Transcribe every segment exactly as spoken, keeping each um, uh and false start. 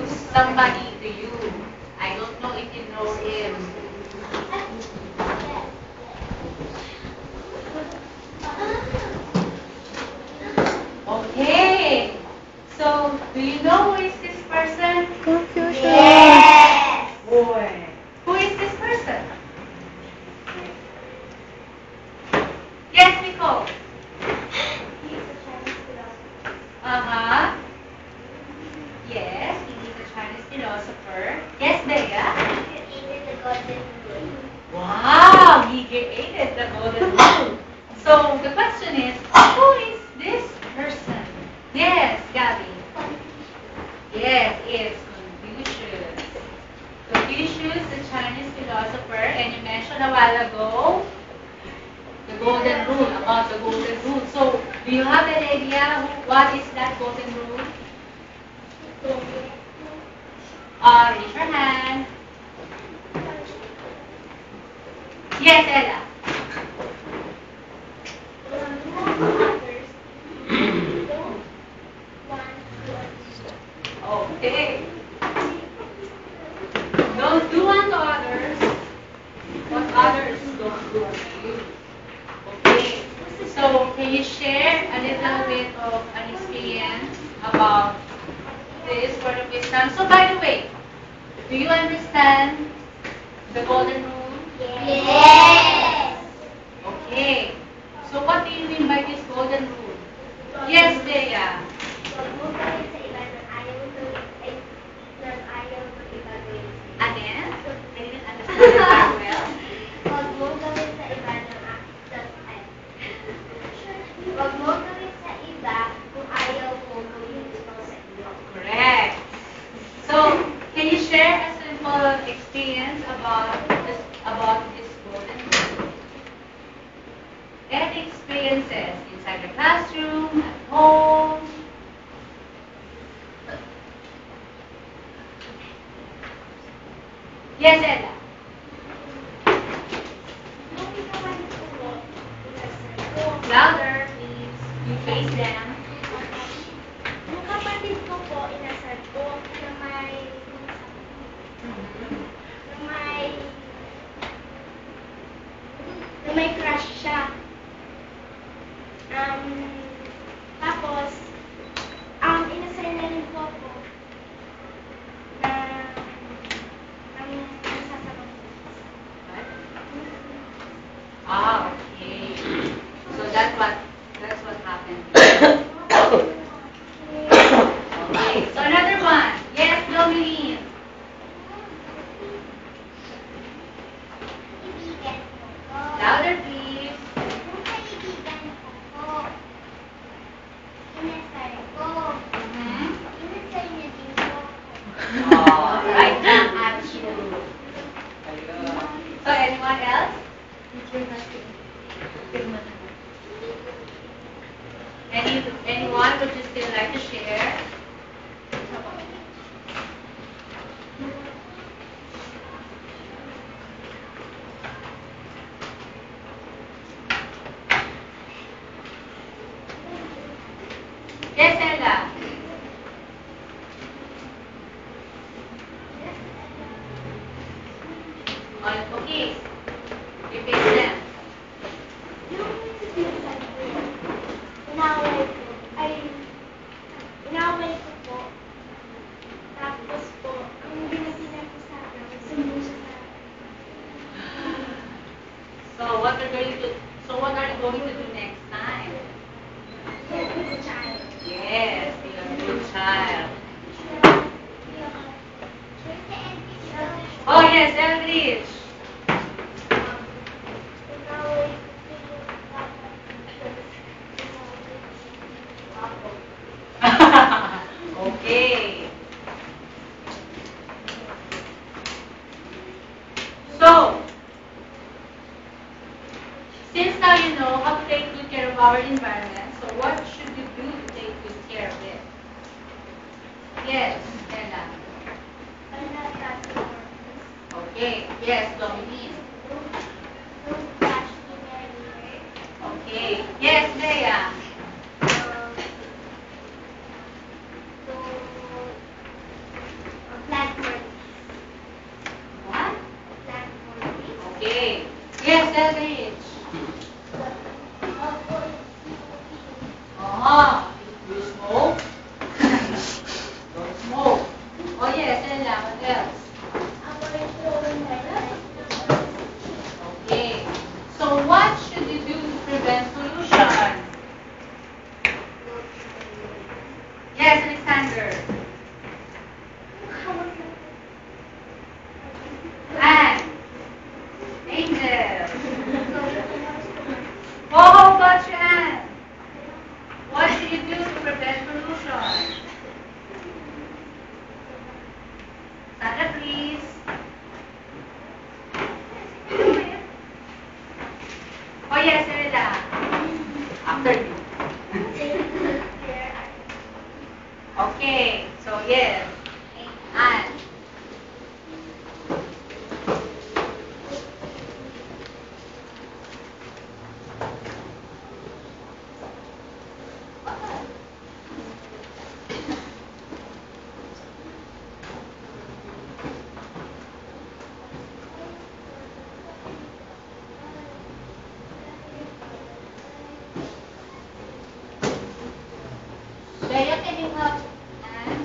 introduce somebody to you. I don't know if you know him. Okay. So, do you know who is this person? Confucius. Yes. Boy. Who is this person? Yes, Nicole. He is a Chinese philosopher. Uh-huh. Yes, he is a Chinese philosopher. Yes, Bea? He created the golden rule. Wow, he created the golden rule. So the question is, who is this person? Yes, Gabby. Yes, it's Confucius. Confucius, the Chinese philosopher, and you mentioned a while ago the golden rule, about the golden rule. So do you have an idea who, what is that golden rule? Uh, raise your hand. Yes, Ella. Okay. Don't do unto others what others don't do to you. Okay. So, can you share a little bit of an experience about this word of wisdom? So, by the way, do you understand the golden rule? Yes. Okay. So, what do you mean by this golden rule? Yes, Bea. Huwag mo gawin sa iba ng ayaw mo ay ng ayaw mo iba gawin. Again? I didn't understand it very well. Huwag mo gawin sa iba ng a- ng ay. Huwag mo gawin sa iba kung ayaw mo gawin ito sa iyo. Correct. So, can you share a simple experience about this about this golden rule? Any experiences inside the classroom, at home? Yes, Ella. Nung kapatid ko po, inasal ko. Louder, please. You face them. Nung kapatid ko po, inasal ko na may na may na may crush siya. Um, tapos, ang inasal na rin po ako na ang sasabang Ah, okay. So that's what that's what happened. Okay. So another one. Yes, Dominique. kaibigan ko po. Louder, please. Yung kaibigan ko po, inasal ko. Mm-hmm. Inasal niya din po ako. Oh, right now at you. So anyone else? Any anyone would you still like to share? Yes, Ella. Oh, okay. You face them. Yung sinasal ko, inaway ko, ay, inaway ko po. Tapos po, ang binasinan ko sa akin, sumo siya sa akin. So what are going to so what are you going to do next time? Yan, it's a child. Yes, be a good child. Oh yes, Eldridge. Inaway ko po yung dapat. Okay. So, since now you know how to take good care of our environment, so what should you do to take good care of it? Yes, Ella. Okay. Yes, Dominique. Okay. Yes, Bea. Yes, Elrich. Oh, you smoke? Don't smoke. Oh yes, Ella, what else? Okay. So what should you do to prevent pollution? Yes, Alexander. And Angel. Oh, how about you, Anne? What should you do to prevent pollution? Sandra, please. Oh yes, Ella. After you. Okay, so yes. Anne. Leia, can you help Anne?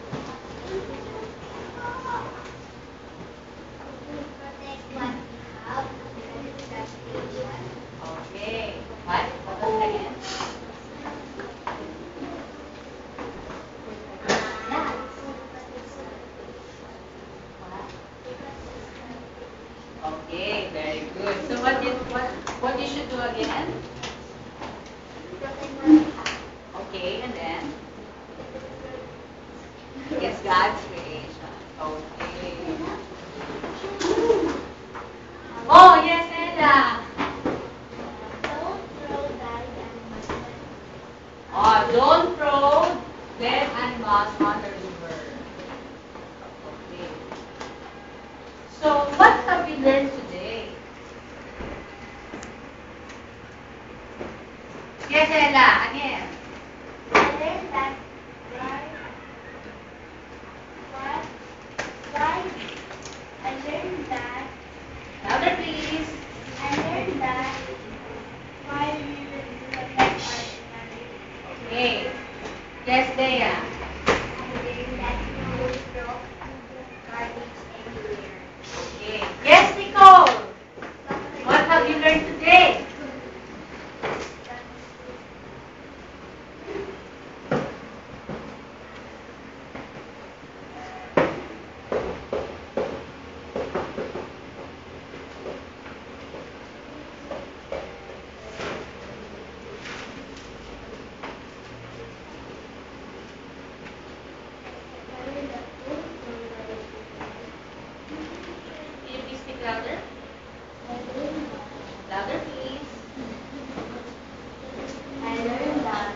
Okay. What? What was it again? Okay, very good. So what did what what you should do again? Okay, and then yes, God's creation. Okay. Oh yes, Ella. Oh, don't throw dead animals on the river. Okay. So what have we learned today? Yes, Ella, again. I learned that why, why, why, I learned that, Louder, please. I learned that why we will protect our environment. Okay. Yes, Dea. I learned that we will throw garbage everywhere. Okay. Yes, Nicole. What have you learned today? Can you please speak louder? Louder, please. I learned that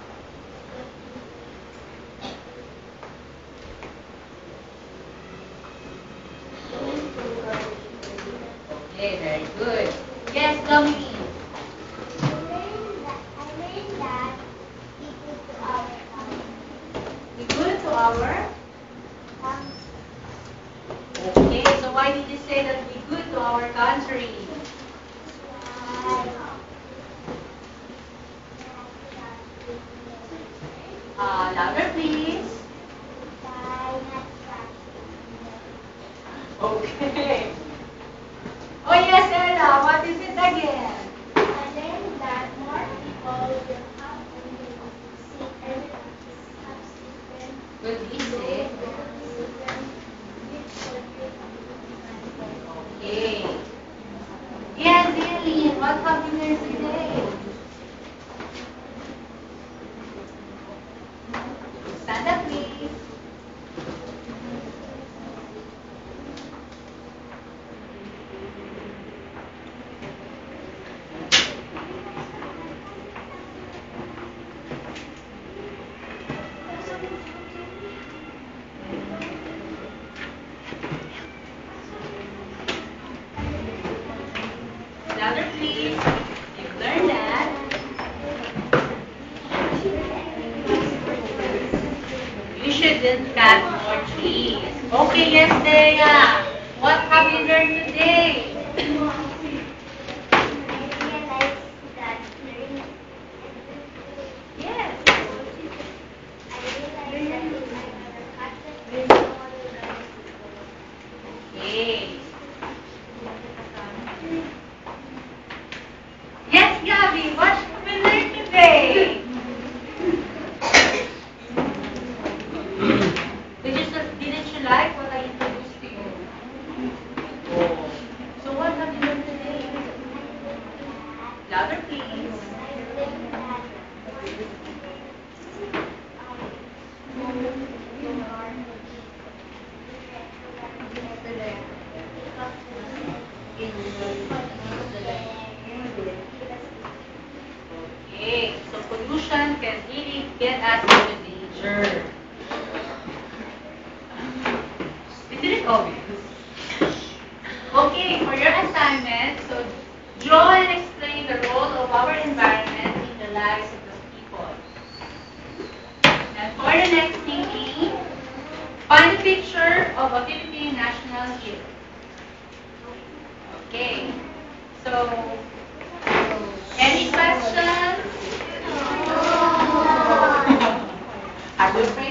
Okay, very good. Yes, Dominique. I learned that I learned that be good to our family. Be good to our. Um, Okay, so why did you say that be good to our country? Uh, louder, please. Okay. Oh yes, Ella. What is it again? I learned that more people will have see everyone have different Will be sick. Okay. Yes, Eileen. What have you learned today? Stand up, please. Louder, please. You've learned that. You shouldn't cut more trees. Okay, yes, Dea. What have you learned today? Okay. Yes, Gabby, what should we learn today? Did you, didn't you like what I introduced to you? Oh. So what have you learned today? Louder, please. Okay, so pollution can really get us into danger. Isn't it obvious? Okay, for your assignment, so draw and explain the role of our environment in the lives of the people. And for the next meeting, find a picture of a Philippine national hero. Okay, so any questions? Are you